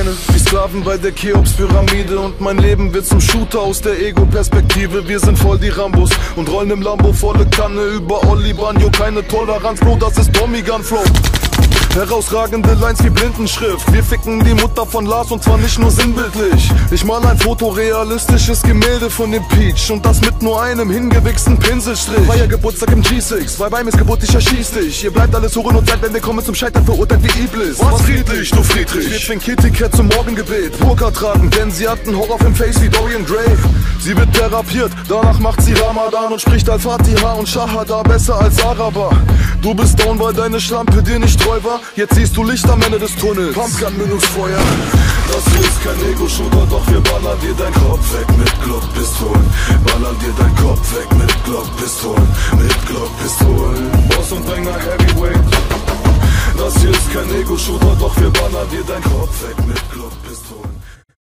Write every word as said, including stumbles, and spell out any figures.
Scheine, wie Sklaven bei der Cheops-Pyramide. Und mein Leben wird zum Shooter aus der Ego-Perspektive. Wir sind voll die Rambos und rollen im Lambo volle Kanne über Olli Banjo. Keine Toleranz, Bro, das ist Tommy Gun Flow. Herausragende Lines wie Blindenschrift. Wir ficken die Mutter von Lars und zwar nicht nur sinnbildlich. Ich mal ein fotorealistisches Gemälde von dem Peach und das mit nur einem hingewichsten Pinselstrich. Feier Geburtstag im G sechs, weil bei mir ist Geburt, ich erschieß dich. Ihr bleibt alles Huren und seid, wenn wir kommen zum Scheitern verurteilt wie Iblis. Was friedlich, du Friedrich? Wir fing Kitty Cat zum Morgengebet, Burka tragen, denn sie hat einen Horrorfilm Face wie Dorian Gray. Sie wird therapiert, danach macht sie Ramadan und spricht Al-Fatiha und Shahada besser als Araber. Du bist down, weil deine Schlampe dir nicht treu war. Jetzt siehst du Licht am Ende des Tunnels. Pumpgun Mündungsfeuer. Das hier ist kein Ego-Shooter, doch wir ballern dir dein Kopf weg mit Glock-Pistolen. Ballern dir dein Kopf weg mit Glock-Pistolen. Mit Glock-Pistolen. Boss und Bringer Heavyweight. Das hier ist kein Ego-Shooter, doch wir ballern dir dein Kopf weg mit Glock-Pistolen.